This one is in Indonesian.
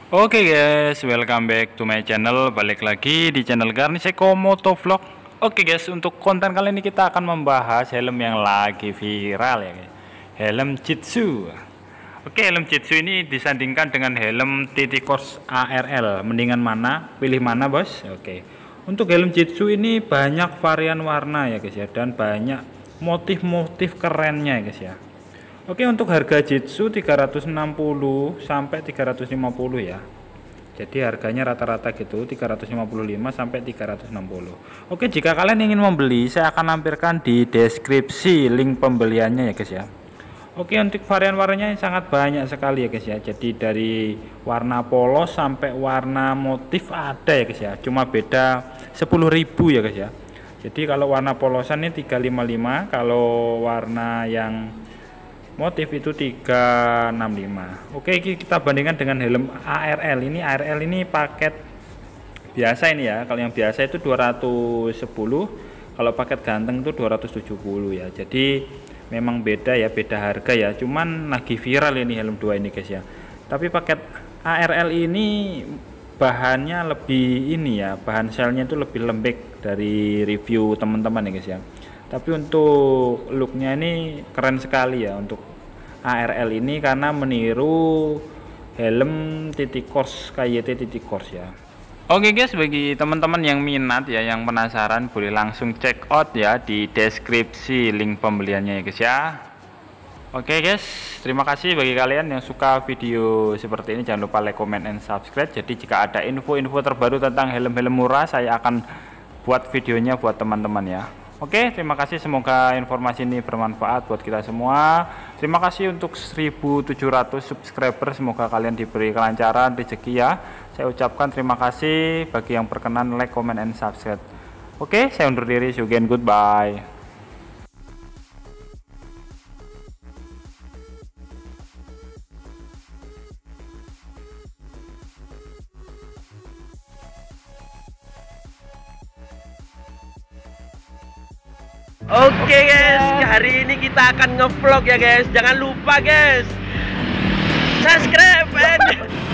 Oke guys, welcome back to my channel. Balik lagi di channel Garniseko Motovlog. Oke guys, untuk konten kali ini kita akan membahas helm yang lagi viral ya guys. Helm Jitsu. Oke, helm Jitsu ini disandingkan dengan helm TT Kors ARL. Mendingan mana? Pilih mana bos? Oke. Untuk helm Jitsu ini banyak varian warna ya guys ya, dan banyak motif-motif kerennya ya guys ya. Oke, untuk harga Jitsu 360 sampai 350 ya. Jadi harganya rata-rata gitu 355 sampai 360. Oke, jika kalian ingin membeli, saya akan lampirkan di deskripsi link pembeliannya ya guys ya. Oke, untuk varian warnanya sangat banyak sekali ya guys ya. Jadi dari warna polos sampai warna motif ada ya guys ya. Cuma beda 10.000 ya guys ya. Jadi kalau warna polosan ini 355, kalau warna yang motif itu 365. Oke, kita bandingkan dengan helm ARL. Ini ARL ini paket biasa ini ya. Kalau yang biasa itu 210, kalau paket ganteng itu 270 ya. Jadi memang beda ya, beda harga ya. Cuman lagi viral ini helm 2 ini guys ya. Tapi paket ARL ini bahannya lebih ini ya, bahan selnya itu lebih lembek dari review teman-teman ya guys ya. Tapi untuk looknya ini keren sekali ya untuk ARL ini, karena meniru helm TT Kors KYT TT Kors ya. Oke guys, bagi teman-teman yang minat ya, yang penasaran, boleh langsung check out ya di deskripsi link pembeliannya ya guys ya. Oke guys, terima kasih bagi kalian yang suka video seperti ini. Jangan lupa like, comment, and subscribe. Jadi jika ada info-info terbaru tentang helm-helm murah, saya akan buat videonya buat teman-teman ya. Oke, terima kasih, semoga informasi ini bermanfaat buat kita semua. Terima kasih untuk 1.700 subscriber, semoga kalian diberi kelancaran rezeki ya. Saya ucapkan terima kasih bagi yang berkenan like, comment, and subscribe. Oke, saya undur diri, see you again, goodbye. Oke guys, hari ini kita akan ngevlog ya guys. Jangan lupa guys, subscribe and